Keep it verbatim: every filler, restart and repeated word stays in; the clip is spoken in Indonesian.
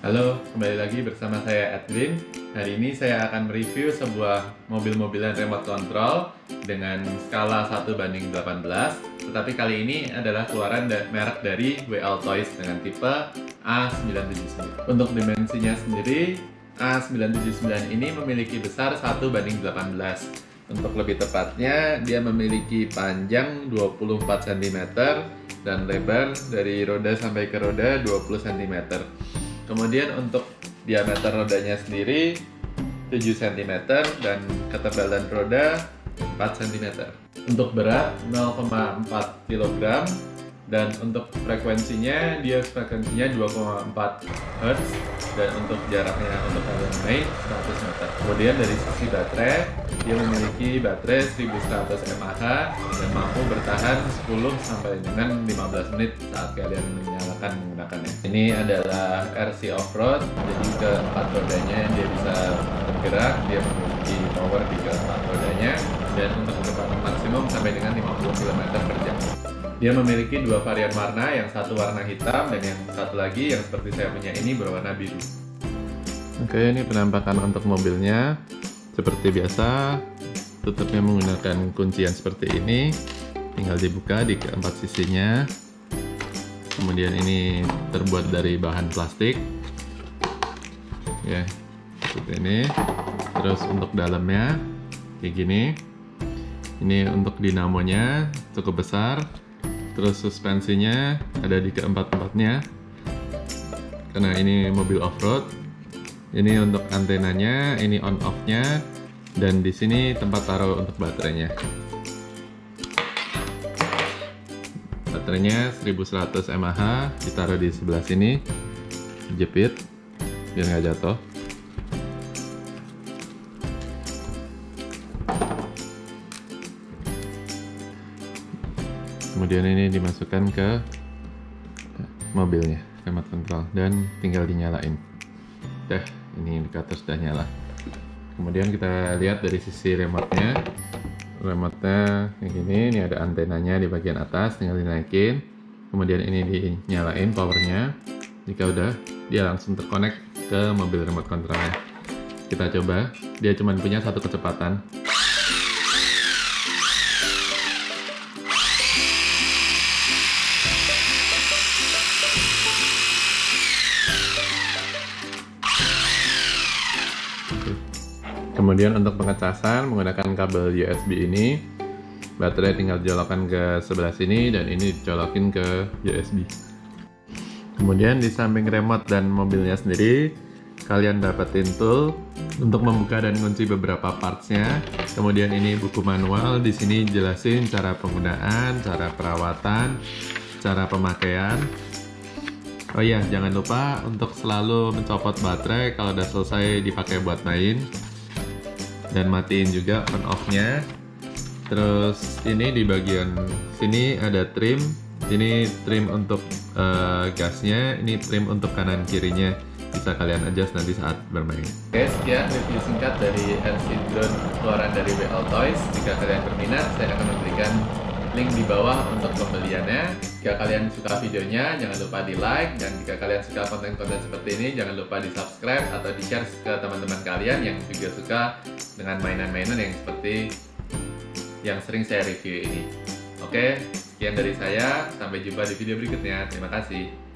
Halo, kembali lagi bersama saya Edwin. Hari ini saya akan mereview sebuah mobil-mobilan remote control dengan skala satu banding delapan belas. Tetapi kali ini adalah keluaran da merek dari W L Toys dengan tipe A sembilan tujuh sembilan. Untuk dimensinya sendiri, A sembilan tujuh sembilan ini memiliki besar satu banding delapan belas. Untuk lebih tepatnya, dia memiliki panjang dua puluh empat sentimeter dan lebar dari roda sampai ke roda dua puluh sentimeter. Kemudian untuk diameter rodanya sendiri tujuh sentimeter dan ketebalan roda empat sentimeter. Untuk berat nol koma empat kilogram dan untuk frekuensinya dia frekuensinya dua koma empat hertz dan untuk jaraknya untuk kalian main seratus meter. Kemudian dari sisi baterai, dia memiliki baterai seribu seratus mAh dan mampu bertahan sepuluh sampai dengan lima belas menit saat kalian menyalakan menggunakannya. Ini adalah R C off-road, jadi keempat rodanya dia bisa bergerak, dia memiliki power di keempat rodanya dan untuk kecepatan maksimum sampai dengan lima puluh kilometer per jam. Dia memiliki dua varian warna, yang satu warna hitam dan yang satu lagi yang seperti saya punya ini berwarna biru. Oke, ini penampakan untuk mobilnya. Seperti biasa, tutupnya menggunakan kuncian seperti ini. Tinggal dibuka di keempat sisinya. Kemudian ini terbuat dari bahan plastik. Ya, seperti ini. Terus untuk dalamnya kayak gini. Ini untuk dinamonya cukup besar. Terus suspensinya ada di keempat-empatnya karena ini mobil off-road. Ini untuk antenanya, ini on-off-nya, dan di sini tempat taruh untuk baterainya. Baterainya seribu seratus mAh, ditaruh di sebelah sini, jepit biar nggak jatuh. Kemudian ini dimasukkan ke mobilnya, remote control, dan tinggal dinyalain. Dah, ini indikator sudah nyala. Kemudian kita lihat dari sisi remote-nya. Remote-nya kayak gini, ini ada antenanya di bagian atas, tinggal dinaikin. Kemudian ini dinyalain powernya. Jika udah, dia langsung terkonek ke mobil remote controlnya. Kita coba, dia cuma punya satu kecepatan. Kemudian untuk pengecasan menggunakan kabel U S B ini, baterai tinggal dijolokkan ke sebelah sini dan ini dicolokin ke U S B. Kemudian di samping remote dan mobilnya sendiri, kalian dapetin tool untuk membuka dan kunci beberapa partsnya. Kemudian ini buku manual, di sini jelasin cara penggunaan, cara perawatan, cara pemakaian. Oh iya, jangan lupa untuk selalu mencopot baterai kalau udah selesai dipakai buat main. Dan matiin juga on off-nya. Terus ini di bagian sini ada trim. Ini trim untuk uh, gasnya, ini trim untuk kanan kirinya. Bisa kalian adjust nanti saat bermain. Oke, sekian review singkat dari R C drone keluaran dari W L Toys. Jika kalian berminat, saya akan memberikan link di bawah untuk pembeliannya. Jika kalian suka videonya, jangan lupa di like, dan jika kalian suka konten-konten seperti ini, jangan lupa di subscribe atau di share ke teman-teman kalian yang juga suka dengan mainan-mainan yang seperti yang sering saya review ini. Oke, sekian dari saya, sampai jumpa di video berikutnya. Terima kasih.